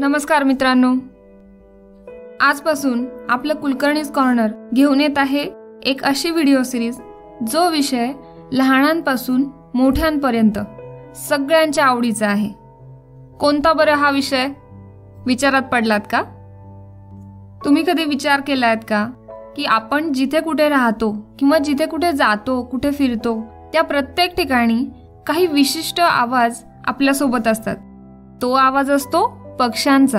नमस्कार मित्रांनो, आजपासून आपलं कुलकर्णीज कॉर्नर घेऊन येत आहे एक अशी व्हिडिओ सिरीज जो विषय लहानांपासून मोठ्यांपर्यंत सगळ्यांच्या आवडीचा आहे। कोणता बरं हा विषय? विचारात पडलात का? तुम्ही कधी विचार केलात का की आपण जिथे कुठे राहतो किंवा जिथे कुठे जातो, कुठे फिरतो, त्या प्रत्येक ठिकाणी काही विशिष्ट आवाज आपल्या सोबत असतात। तो आवाज असतो पक्ष्यांचा।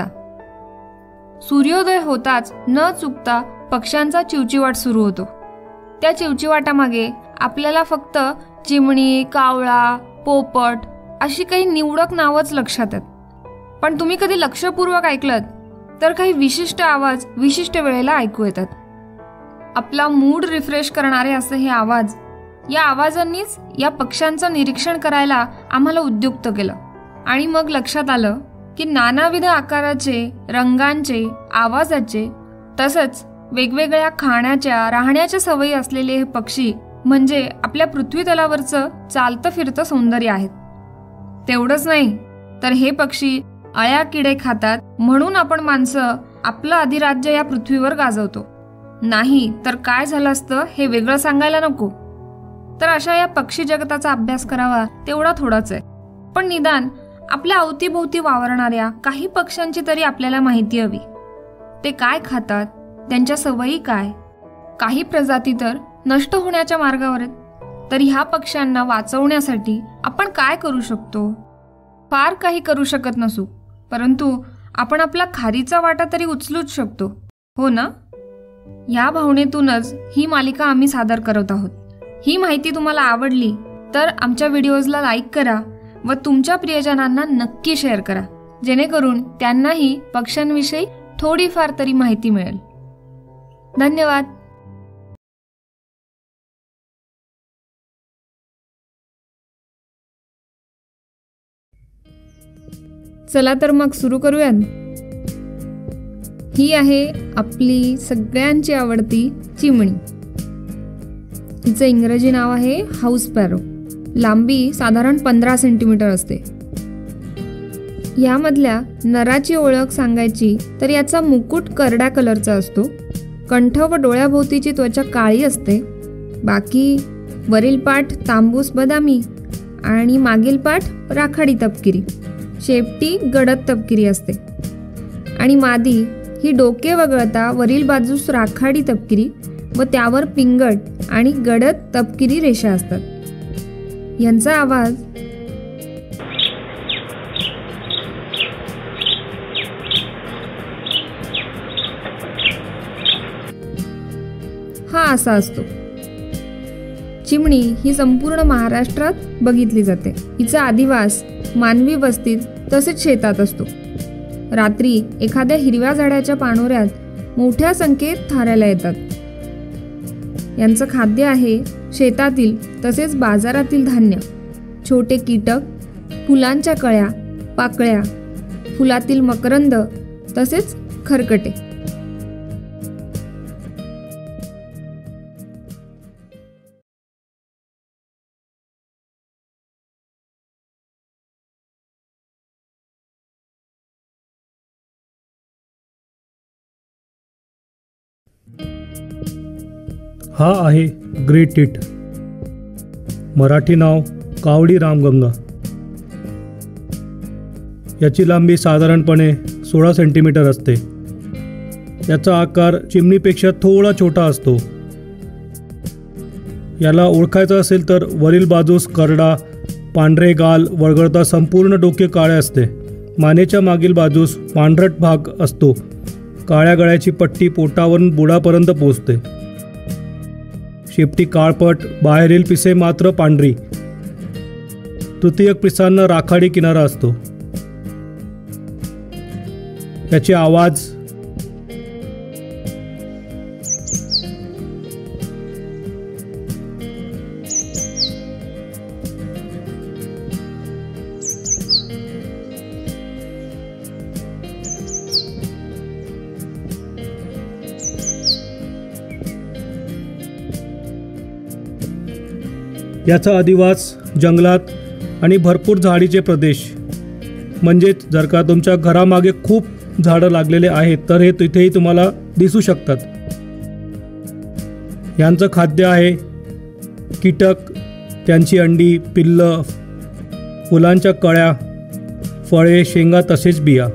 सूर्योदय होताच न चुकता पक्ष्यांचा चिवचिवाट सुरू होतो। त्या चिवचिवाटामागे आपल्याला फक्त चिमणी, कावळा, पोपट अशी काही निवडक नावच लक्षात येतात। पण तुम्ही कधी लक्षपूर्वक ऐकलत तर काही विशिष्ट आवाज विशिष्ट वेळेला ऐकू येतात। आपला मूड रिफ्रेश करणारे असे हे आवाज, या आवाजांनीच या पक्ष्यांचं निरीक्षण करायला आम्हाला उद्युक्त केलं। आणि मग लक्षात आलं की नानाविध आकाराचे, रंगांचे, आवाजाचे, तसंच वेगवेगळ्या खाण्याच्या, राहण्याच्या सवयी असलेले हे पक्षी म्हणजे आपल्या पृथ्वी तलावरचं चालतं फिरतं सौंदर्य आहेत। तेवढंच नाही तर हे पक्षी अळ्या किडे खातात म्हणून आपण माणसं आपलं अधिराज्य या पृथ्वीवर गाजवतो। नाही तर काय झालं असतं हे वेगळं सांगायला नको। तर अशा या पक्षी जगताचा अभ्यास करावा तेवढा थोडाच आहे, पण निदान आपल्या अवतीभोवती वावरणाऱ्या काही पक्ष्यांची तरी आपल्याला माहिती हवी। ते काय खातात, त्यांच्या सवयी काय। काही प्रजाती तर नष्ट होण्याच्या मार्गावर आहेत। तर ह्या पक्ष्यांना वाचवण्यासाठी आपण काय करू शकतो? फार काही करू शकत नसू, परंतु आपण आपला खारीचा वाटा तरी उचलूच शकतो, हो ना? या भावनेतूनच ही मालिका आम्ही सादर करत आहोत। ही माहिती तुम्हाला आवडली तर आमच्या व्हिडिओजला लाईक करा व तुमच्या प्रियजनांना नक्की शेअर करा, जेणेकरून त्यांनाही पक्ष्यांविषयी थोडीफार तरी माहिती मिळेल। धन्यवाद। चला तर मग सुरू करूयात। ही आहे आपली सगळ्यांची आवडती चिमणी। हिचं इंग्रजी नाव आहे हाऊस स्पॅरो। लांबी साधारण 15 सेंटीमीटर असते। यामधल्या नराची ओळख सांगायची तर याचा मुकुट करड्या कलरचा असतो। कंठ व डोळ्याभोवतीची त्वचा काळी असते। बाकी वरील पाठ तांबूस बदामी आणि मागील पाठ राखाडी तपकिरी, शेपटी गडद तपकिरी असते। आणि मादी ही डोके वगळता वरील बाजूस राखाडी तपकिरी व त्यावर पिंगट आणि गडद तपकिरी रेषा असतात। यांचा आवाज हा असा असतो। चिमणी ही संपूर्ण महाराष्ट्रात बघितली जाते। हिचा अधिवास मानवी वस्तीत तसेच शेतात असतो। रात्री एखाद्या हिरव्या झाडाच्या पानोऱ्यात मोठ्या संख्येत थारायला येतात। यांचं खाद्य आहे शेतातील तसेच बाजारातील धान्य, छोटे कीटक, फुलांच्या कळ्या, पाकळ्या, फुलातील मकरंद तसेच खरकटे। हा आहे ग्रे टीट। मराठी नाव कावडी रामगंगा। याची लांबी साधारणपणे 16 सेंटीमीटर असते। याचा आकार चिमणीपेक्षा थोडा छोटा असतो। याला ओळखायचं असेल तर वरील बाजूस करडा, पांढरे गाल वगळता संपूर्ण डोके काळे असते। मानेच्या मागील बाजूस पांढरट भाग असतो। काळ्या गळ्याची पट्टी पोटावरून बुडापर्यंत पोचते। शेपटी काळपट, बाहेरील पिसे मात्र पांढरी। तृतीयक पिसांना राखाडी किनारा असतो। याचे आवाज याचा अधिवास जंगलात आणि भरपूर झाडीचे प्रदेश, म्हणजेच जर का तुमच्या घरामागे खूप झाडं लागलेले आहेत तर हे तिथेही तुम्हाला दिसू शकतात. यांचं खाद्य आहे कीटक, त्यांची अंडी, पिल्लं, फुलांच्या कळ्या, फळे, शेंगा तसेच बिया.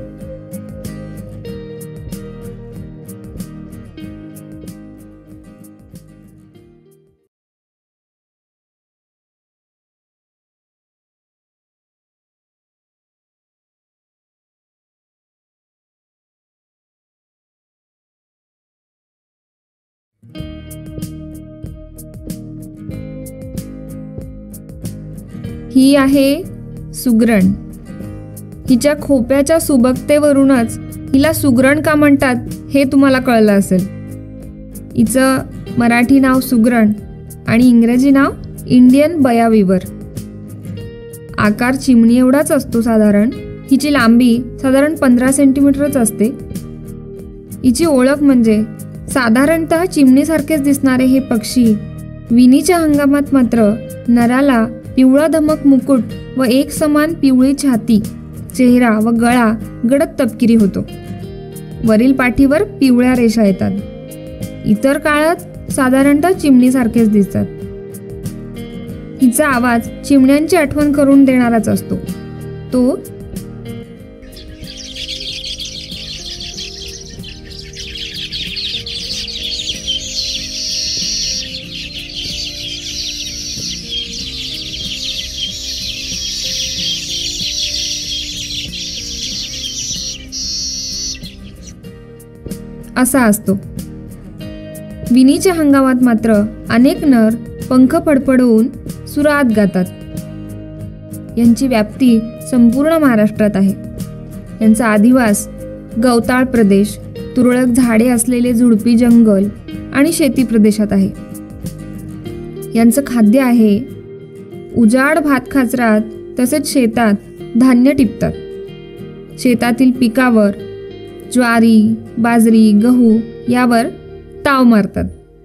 ही आहे सुगरण. हिच्या खोप्याच्या सुबकतेवरूनच हिला सुगरण का म्हणतात हे तुम्हाला कळलं असेल. हिचं मराठी नाव सुगरण आणि इंग्रजी नाव इंडियन बयाविवर. आकार चिमणी एवढाच असतो साधारण. हिची लांबी साधारण 15 सेंटीमीटरच असते. हिची ओळख म्हणजे साधारणतः चिमणीसारखेच दिसणारे हे पक्षी विणीच्या हंगामात मात्र नराला पिवळा धमक मुकुट व एक समान पिवळी छाती, चेहरा व गळा गडद तपकिरी होतो. वरील पाठीवर पिवळ्या रेषा येतात. इतर काळात साधारणतः चिमणीसारखेच दिसतात. हिचा आवाज चिमण्यांची आठवण करून देणाराच असतो. तो असा असतो. विणीच्या हंगामात मात्र अनेक नर पंख फडफडवून सुरात गातात. यांची व्याप्ती संपूर्ण महाराष्ट्रात आहे. यांचा आदिवास गवताळ प्रदेश, तुरळक झाडे असलेले झुडपी जंगल आणि शेती प्रदेशात आहे. यांचं खाद्य आहे उजाड भातखाचरात तसेच शेतात धान्य टिपतात. शेतातील पिकावर ज्वारी, बाजरी, गहू यावर ताव मारतात.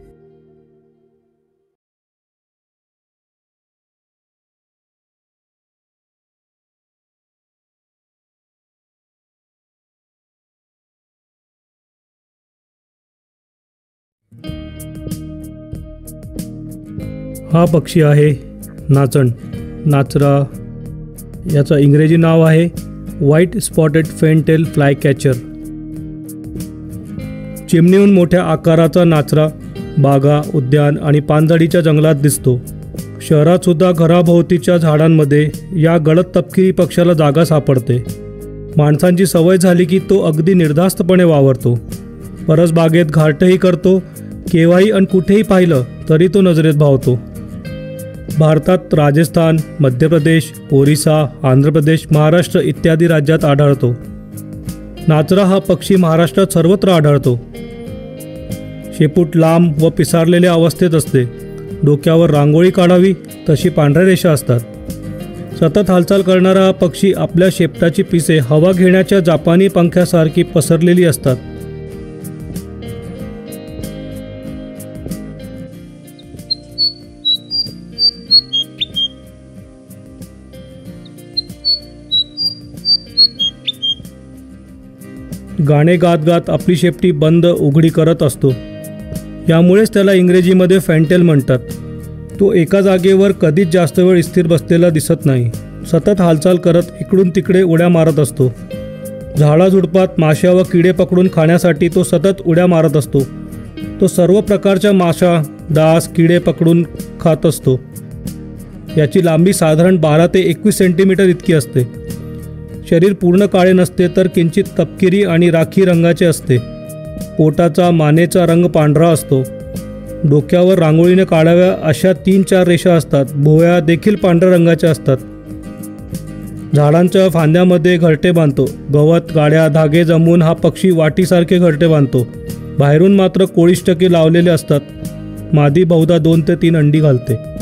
हा पक्षी आहे नाचण, नाचरा. याचं इंग्रजी नाव आहे व्हाईट स्पॉटेड फेनटेल फ्लायकॅचर. चिमणीहून मोठ्या आकाराचा नाचरा बागा, उद्यान आणि पानझडीच्या जंगलात दिसतो. शहरात सुद्धा घराभोवतीच्या झाडांमध्ये या गडद तपकिरी पक्ष्याला जागा सापडते. माणसांची सवय झाली की तो अगदी निर्धास्तपणे वावरतो. परसबागेत घारटही करतो. केव्हाही आणि कुठेही पाहिलं तरी तो नजरेत भावतो. भारतात राजस्थान, मध्य प्रदेश, ओरिसा, आंध्र प्रदेश, महाराष्ट्र इत्यादी राज्यात आढळतो. नाचरा हा पक्षी महाराष्ट्रात सर्वत्र आढळतो. शेपूट लांब व पिसारलेल्या अवस्थेत असते. डोक्यावर रांगोळी काढावी तशी पांढऱ्या रेषा असतात. सतत हालचाल करणारा हा पक्षी आपल्या शेपटाची पिसे हवा घेण्याच्या जापानी पंख्यासारखी पसरलेली असतात. गाणे गात गात आपली शेपटी बंद उघडी करत असतो. यामुळेच त्याला इंग्रजीमध्ये फॅन्टेल म्हणतात. तो एका जागेवर कधीच जास्त वेळ स्थिर बसलेला दिसत नाही. सतत हालचाल करत इकडून तिकडे उड्या मारत असतो. झाडाझुडपात माशा व किडे पकडून खाण्यासाठी तो सतत उड्या मारत असतो. तो सर्व प्रकारच्या माशा, डास, किडे पकडून खात असतो. याची लांबी साधारण 12 ते 21 सेंटीमीटर इतकी असते. शरीर पूर्ण काळे नसते तर किंचित तपकिरी आणि राखी रंगाचे असते. पोटाचा, मानेचा रंग पांढरा असतो. डोक्यावर रांगोळीने काढाव्या अशा 3-4 रेषा असतात. भुवया देखील पांढऱ्या रंगाच्या असतात. झाडांच्या फांद्यामध्ये घरटे बांधतो. गवत, गाड्या, धागे जमवून हा पक्षी वाटीसारखे घरटे बांधतो. बाहेरून मात्र कोळीष्टके लावलेले असतात. मादी बहुधा 2 ते 3 अंडी घालते.